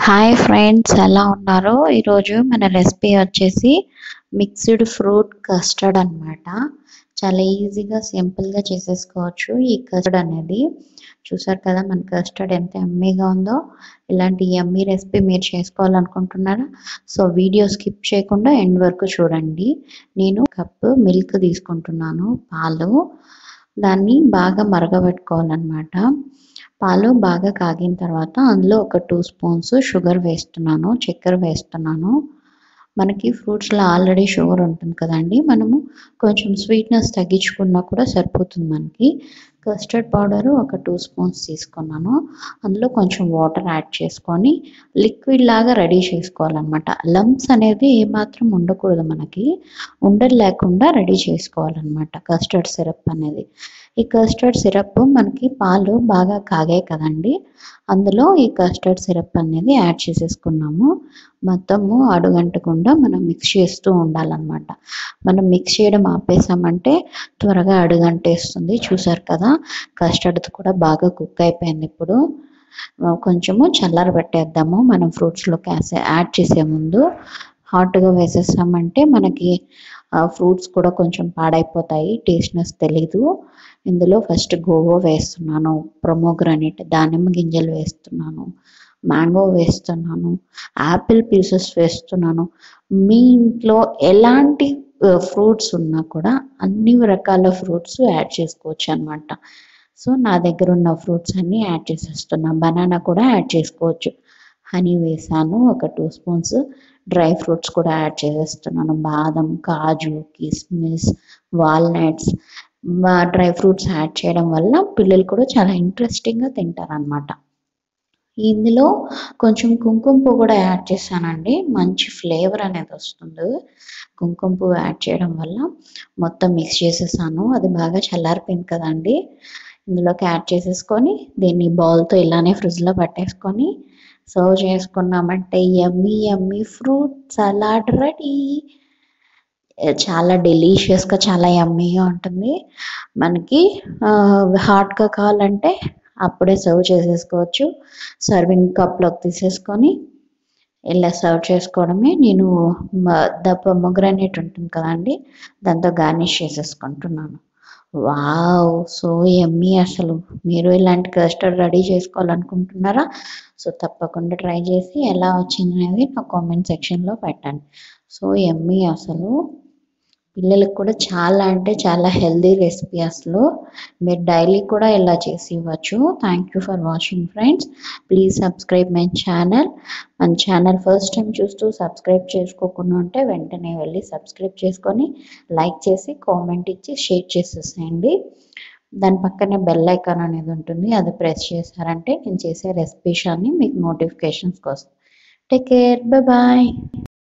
Hi friends, ఎలా ఉన్నారు? ఈరోజు మన రెసిపీ వచ్చేసి మిక్స్డ్ ఫ్రూట్ కస్టర్డ్ అన్నమాట. చాలా ఈజీగా సింపుల్గా చేసేసుకోవచ్చు. ఈ కస్టర్డ్ అనేది చూసారు కదా, మన కస్టర్డ్ ఎంత యమ్మీగా ఉందో. ఇలాంటి యమ్మీ రెసిపీ మీరు చేసుకోవాలనుకుంటున్నారా? సో వీడియో స్కిప్ చేయకుండా ఎండ్ వరకు చూడండి. నేను కప్పు మిల్క్ తీసుకుంటున్నాను, పాలు. దాన్ని బాగా మరగబెట్టుకోవాలన్నమాట. పాలు బాగా కాగిన తర్వాత అందులో ఒక 2 స్పూన్స్ షుగర్ వేస్తున్నాను, చక్కెర వేస్తున్నాను. మనకి ఫ్రూట్స్లో ఆల్రెడీ షుగర్ ఉంటుంది కదండి, మనము కొంచెం స్వీట్నెస్ తగ్గించుకున్నా కూడా సరిపోతుంది. మనకి కస్టర్డ్ పౌడరు ఒక 2 స్పూన్స్ తీసుకున్నాను. అందులో కొంచెం వాటర్ యాడ్ చేసుకొని లిక్విడ్ లాగా రెడీ చేసుకోవాలన్నమాట. లంప్స్ అనేది ఏమాత్రం ఉండకూడదు, మనకి ఉండలు లేకుండా రెడీ చేసుకోవాలన్నమాట కస్టర్డ్ సిరప్ అనేది. ఈ కస్టర్డ్ సిరప్ మనకి పాలు బాగా కాగాయి కదండి, అందులో ఈ కస్టర్డ్ సిరప్ అనేది యాడ్ చేసేసుకున్నాము. మొత్తము అడుగంటకుండా మనం మిక్స్ చేస్తూ ఉండాలన్నమాట. మనం మిక్స్ చేయడం ఆపేసామంటే త్వరగా అడుగంటేస్తుంది. చూసారు కదా, కస్టర్డ్ కూడా బాగా కుక్ అయిపోయింది. ఇప్పుడు కొంచెము చల్లార పెట్టేద్దాము. మనం ఫ్రూట్స్లోకి యాడ్ చేసే ముందు హాట్గా వేసేసామంటే మనకి ఫ్రూట్స్ కూడా కొంచెం పాడైపోతాయి, టేస్ట్నెస్ తెలీదు. ఇందులో ఫస్ట్ గోవా వేస్తున్నాను, ప్రొమోగ్రానేట్ దానిమ్మ గింజలు వేస్తున్నాను, మ్యాంగో వేస్తున్నాను, యాపిల్ పీసెస్ వేస్తున్నాను. మీ ఇంట్లో ఎలాంటి ఫ్రూట్స్ ఉన్నా కూడా అన్ని రకాల ఫ్రూట్స్ యాడ్ చేసుకోవచ్చు అనమాట. సో నా దగ్గర ఉన్న ఫ్రూట్స్ అన్నీ యాడ్ చేసేస్తున్నా. బనానా కూడా యాడ్ చేసుకోవచ్చు. హనీ వేసాను, ఒక 2 స్పూన్స్. డ్రై ఫ్రూట్స్ కూడా యాడ్ చేసేస్తున్నాను, బాదం, కాజు, కిస్మిస్, వాల్నట్స్. డ్రై ఫ్రూట్స్ యాడ్ చేయడం వల్ల పిల్లలు కూడా చాలా ఇంట్రెస్టింగ్గా తింటారనమాట. ఇందులో కొంచెం కుంకుమ పువ్వు కూడా యాడ్ చేశానండి, మంచి ఫ్లేవర్ అనేది వస్తుంది. కుంకుమ పువ్వు యాడ్ చేయడం వల్ల మొత్తం మిక్స్ చేసేసాను. అది బాగా చల్లారిపోయింది కదండి, ఇందులోకి యాడ్ చేసేసుకొని దీన్ని బౌల్తో ఇలానే ఫ్రిడ్జ్లో పట్టేసుకొని సర్వ్ చేసుకున్నామంటే yummy yummy fruit salad ready. చాలా డెలీషియస్గా, చాలా యమ్మీగా ఉంటుంది. మనకి హాట్గా కావాలంటే అప్పుడే సర్వ్ చేసేసుకోవచ్చు. సర్వింగ్ కప్లోకి తీసేసుకొని ఇలా సర్వ్ చేసుకోవడమే. నేను పొమోగ్రానేట్ ఉంటుంది కదండి, దాంతో గార్నిష్ చేసేసుకుంటున్నాను. Wow, so yummy. అసలు మీరు ఇలాంటి కస్టర్డ్ రెడీ చేసుకోవాలనుకుంటున్నారా? సో తప్పకుండా ట్రై చేసి ఎలా వచ్చింది అనేది నా కామెంట్ సెక్షన్లో పెట్టండి. So yummy. అసలు పిల్లలకు కూడా చాలా అంటే చాలా హెల్దీ రెసిపీ. అసలు మీరు డైలీ కూడా ఇలా చేసి ఇవ్వచ్చు. Thank you for watching friends. Please subscribe my channel. మన ఛానల్ ఫస్ట్ టైం చూస్తూ సబ్స్క్రైబ్ చేసుకోకుండా ఉంటే వెంటనే వెళ్ళి సబ్స్క్రైబ్ చేసుకొని లైక్ చేసి కామెంట్ ఇచ్చి షేర్ చేసేసేయండి. దాని పక్కనే బెల్ ఐకాన్ అనేది ఉంటుంది, అది ప్రెస్ చేశారంటే నేను చేసే రెసిపీస్ అన్నీ మీకు నోటిఫికేషన్స్కి వస్తాయి. Take care, bye.